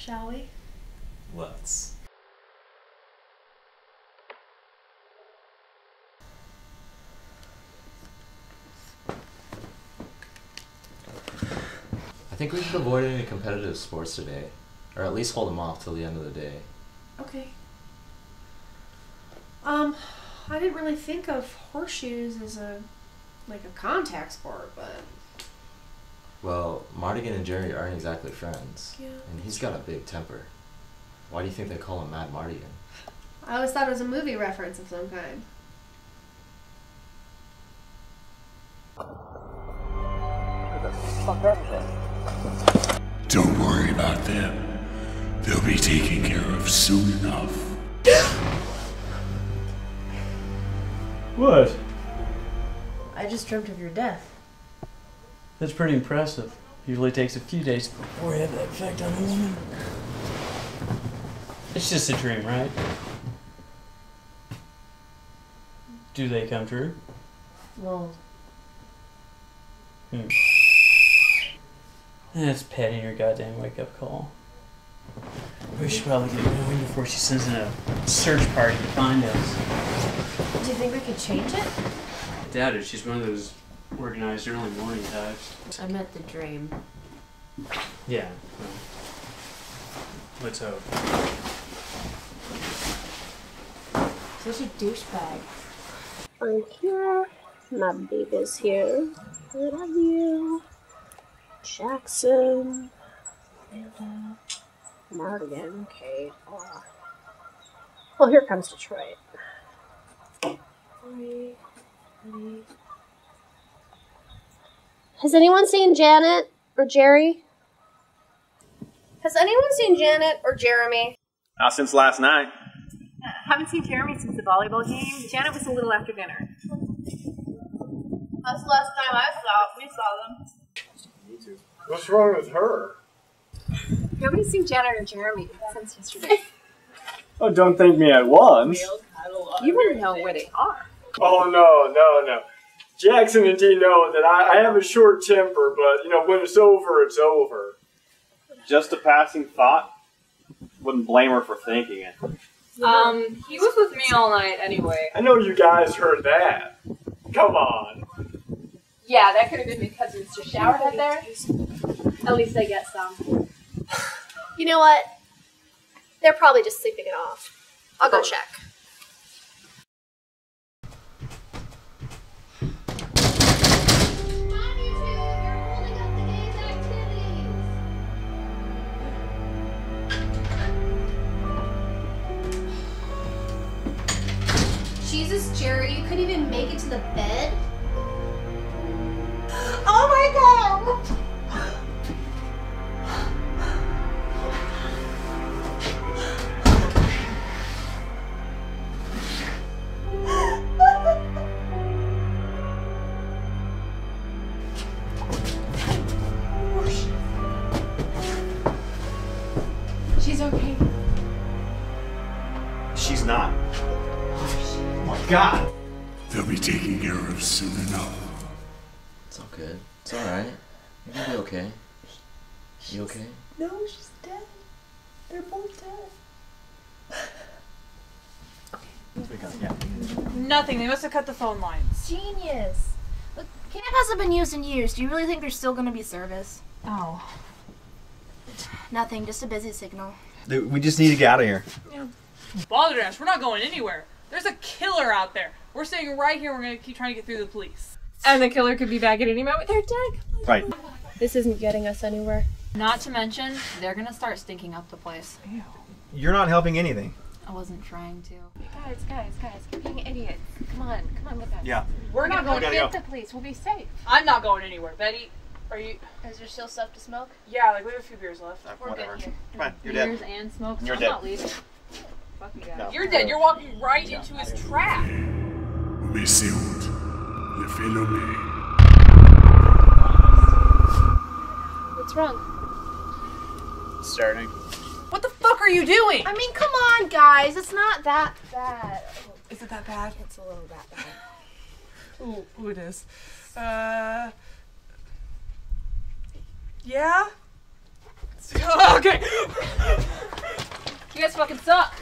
Shall we? Let's. I think we should avoid any competitive sports today. Or at least hold them off till the end of the day. Okay. I didn't really think of horseshoes as a contact sport, but... Well, Mardigan and Jerry aren't exactly friends. Yeah. And he's got a big temper. Why do you think they call him Mad Mardigan? I always thought it was a movie reference of some kind. Don't worry about them. They'll be taken care of soon enough. What? I just dreamt of your death. That's pretty impressive. Usually takes a few days before you have that effect on a woman. It's just a dream, right? Do they come true? Well, That's petting your goddamn wake-up call. We should probably get going before she sends in a search party to find us. do you think we could change it? I doubt it. She's one of those organized early morning types. I meant the dream. Yeah. Well, let's hope. Such a douchebag. I'm here. My baby's here. I love you. Jackson. And, Mardigan. Okay. Well, here comes Detroit. Has anyone seen Janet or Jerry? Has anyone seen Janet or Jeremy? Not since last night. Haven't seen Jeremy since the volleyball game. Janet was a little after dinner. That's the last time we saw them. Me too. What's wrong with her? Nobody's seen Janet or Jeremy since yesterday. Oh, don't thank me at once. You wouldn't know where they are. Oh, no. Jackson and Dee know that I have a short temper, but, when it's over, it's over. Just a passing thought. Wouldn't blame her for thinking it. He was with me all night anyway. I know you guys heard that. Come on. Yeah, that could have been because it's just shower head there. At least they get some. You know what? They're probably just sleeping it off. I'll go check. Jesus, Jerry, you couldn't even make it to the bed? Oh my god! She's okay. She's not. Oh my god! They'll be taken care of soon enough. It's all good. It's alright. You're gonna be okay. You okay? No, she's dead. They're both dead. Nothing. They must have cut the phone lines. Genius. Look, camp hasn't been used in years. Do you really think there's still going to be service? Oh. Nothing, just a busy signal. Dude, we just need to get out of here. Balderdash, we're not going anywhere. There's a killer out there. We're staying right here. We're going to keep trying to get through the police. And the killer could be back at any moment. They're dead. Right. This isn't getting us anywhere. Not to mention, they're gonna start stinking up the place. Ew. You're not helping anything. I wasn't trying to. Guys, you're being idiots. Come on with us. Yeah. We're not going to to get the police. We'll be safe. I'm not going anywhere. Betty, are you? Is there still stuff to smoke? Yeah, we have a few beers left. Whatever. Good here. Fine, you're Beers dead. and smoke. You're I'm dead. not leaving. Fuck you guys. No. You're dead. You're walking right into his trap. Messieurs, le phénomène. What's wrong? Starting. What the fuck are you doing? I mean, come on, guys. It's not that bad. Is it that bad? It's a little that bad. Ooh, it is. Yeah? Okay. You guys fucking suck.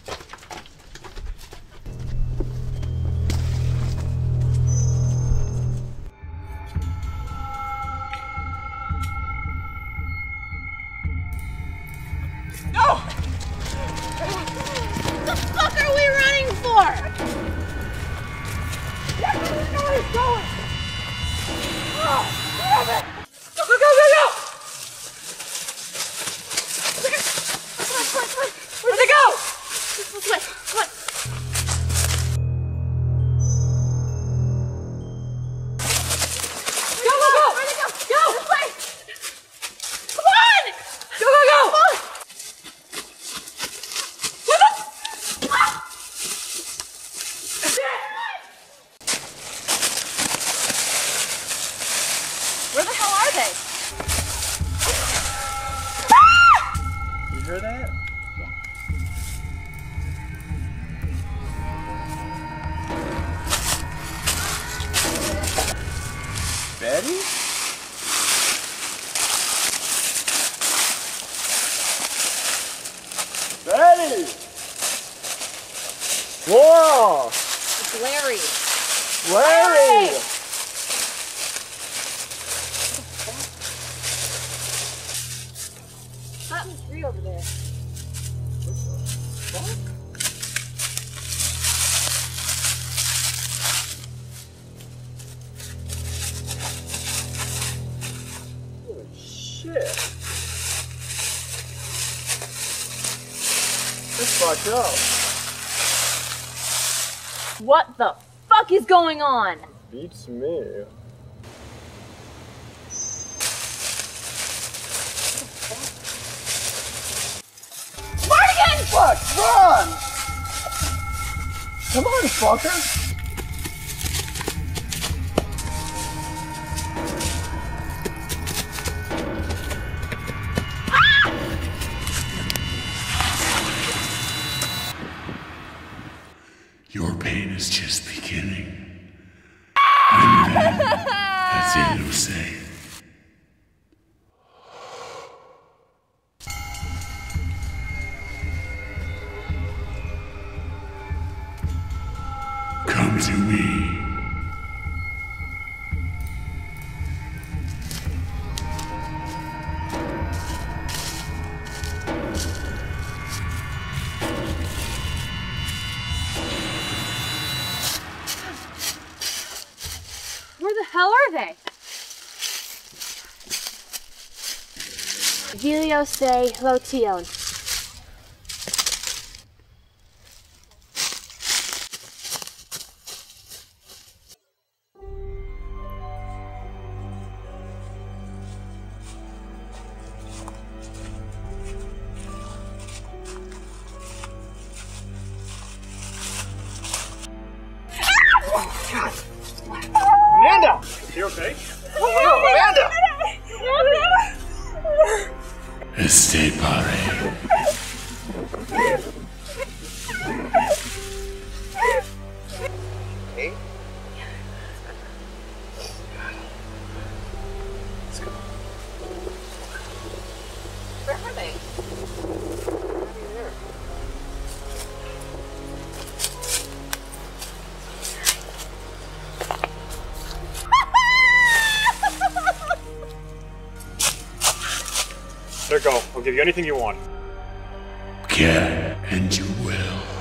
No! What the fuck are we running for? Where is going? Oh, damn it! Go, go, go, go, go! Where'd they go? This way. Come on. Go, go, go! Where'd they go? Go! This way. Come on! Go, go, go! Come on. Where the hell are they? You hear that? Betty? Betty! Laura! It's Larry. Larry! Hey! Hot and free over there. Holy shit. That's fucked up. What the fuck is going on? Beats me. Mardigan! Fuck, run! Come on, fucker! Your pain is just beginning. And then, that's it, it'll say. Come to me. Where the hell are they? Helios de Lotion. Amanda! You okay? Amanda! Este pare. Hey? Where are they? There you go. I'll give you anything you want. Can, and you will.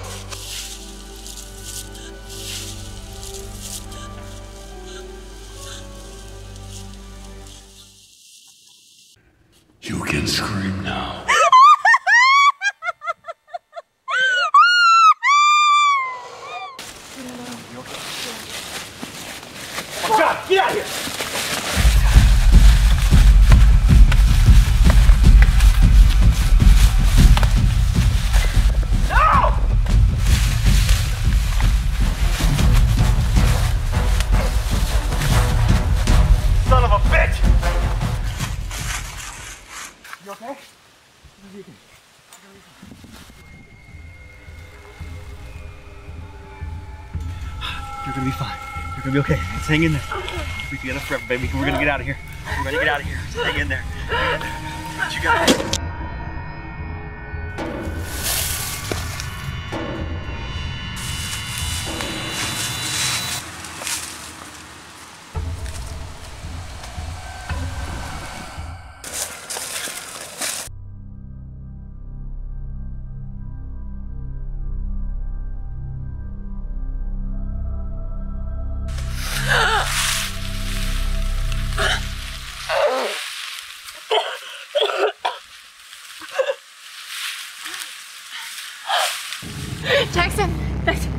You can scream now. Oh God, get out of here! Son of a bitch! You okay? You're gonna be fine. You're gonna be okay. Just hang in there. We'll be together forever, baby. We're gonna get out of here. We're gonna get out of here. Just hang in there. You got it. Jackson! Jackson!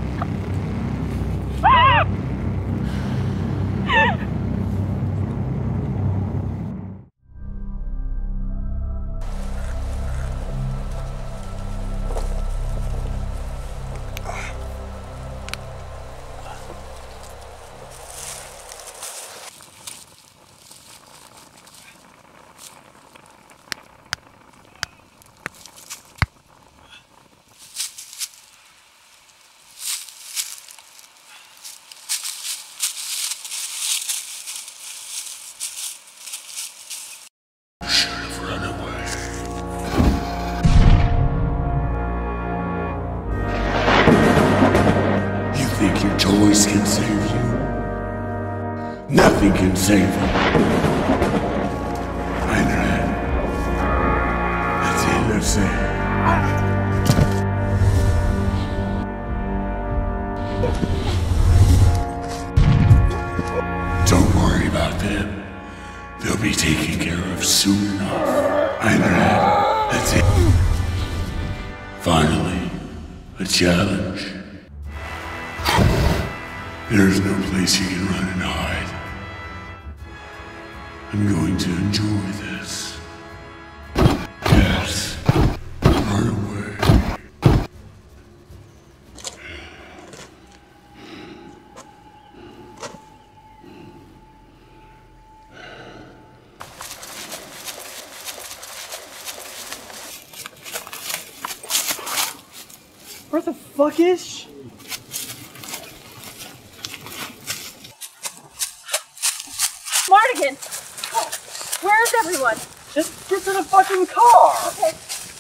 Think your toys can save you? Nothing can save you. I know that. That's the end of saying. Don't worry about them. They'll be taken care of soon enough. I know that. That's it. Finally, a challenge. There's no place you can run and hide. I'm going to enjoy this. Yes. Run away. Where the fuck is she? Mardigan! Where's everyone? Just get to the fucking car! Okay.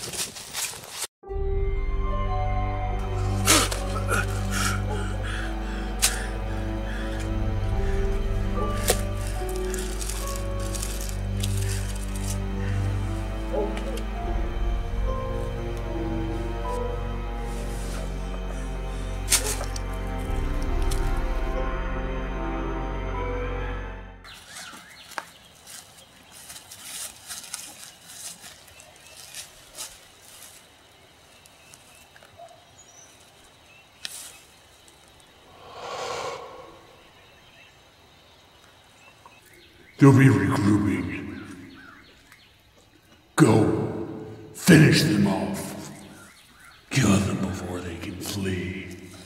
They'll be regrouping. Go. Finish them off. Kill them before they can flee.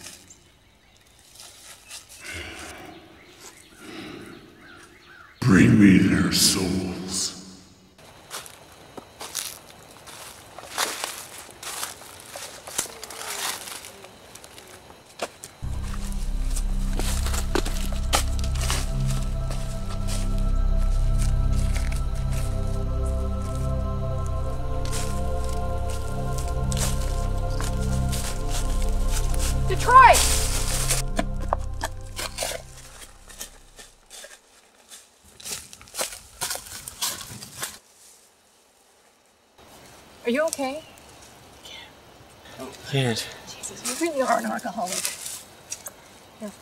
Bring me their souls. Detroit! Are you okay? Can't. Jesus, you really are an alcoholic. Here.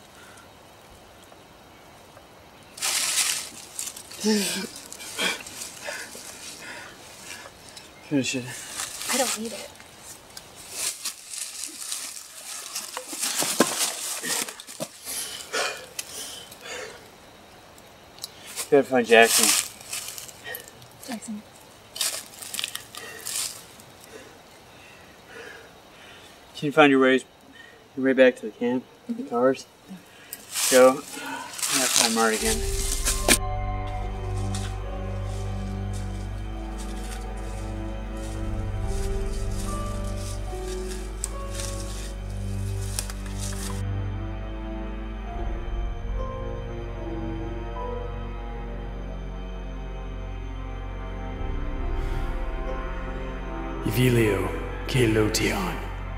Finish it. I don't need it. Gotta find Jackson. Jackson. Can you find your way back to the camp? The cars? Go. I'm gonna find Mart again. Evilio Kelotion.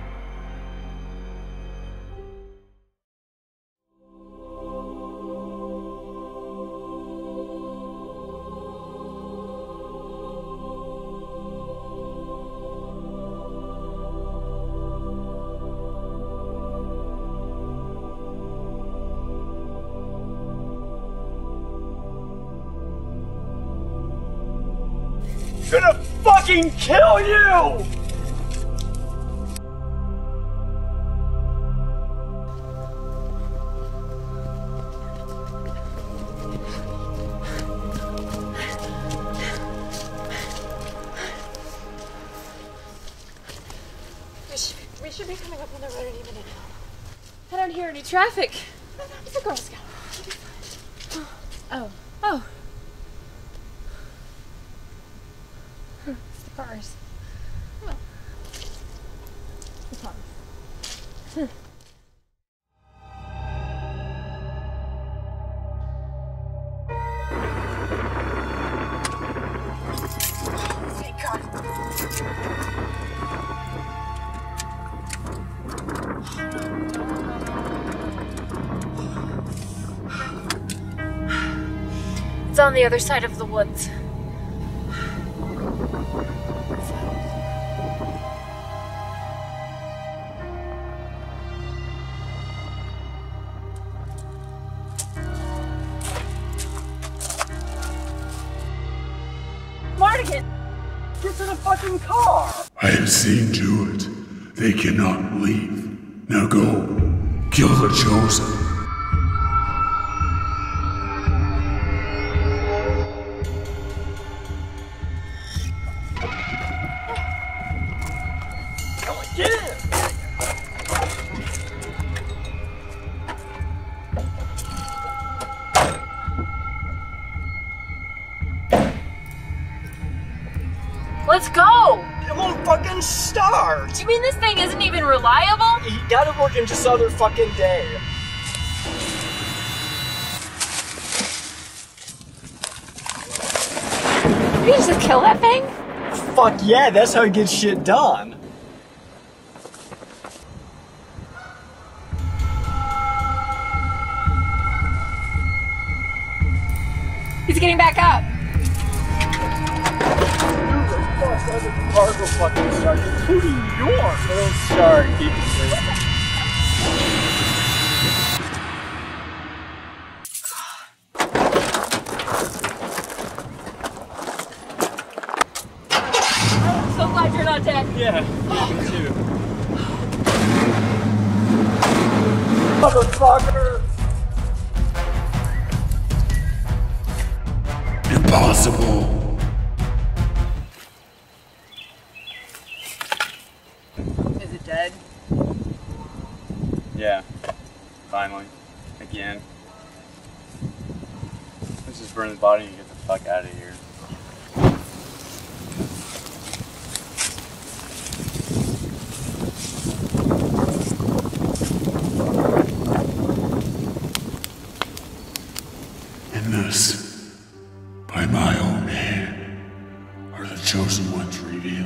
Gonna fucking kill you! We should be coming up on the road any minute now. I don't hear any traffic. It's a Girl Scout. Oh. Oh. It's the cars. Well. The cars. Thank God. It's on the other side of the woods. Mardigan! Get to the fucking car! I have seen to it. They cannot leave. Now go. Kill the Chosen. Come on, get in! Let's go! It won't fucking start! You mean this thing isn't even reliable? You gotta work in just other fucking day. Did you just kill that thing? Fuck yeah, that's how you get shit done. He's getting back up. Car will fucking start, including yours. It'll start. Keep it safe. I'm so glad you're not dead. Yeah, me too. Motherfucker! Impossible. Is it dead? Yeah. Finally. Again. Let's just burn the body and get the fuck out of here. And thus, by my own hand, are the Chosen Ones revealed.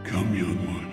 Come, young one.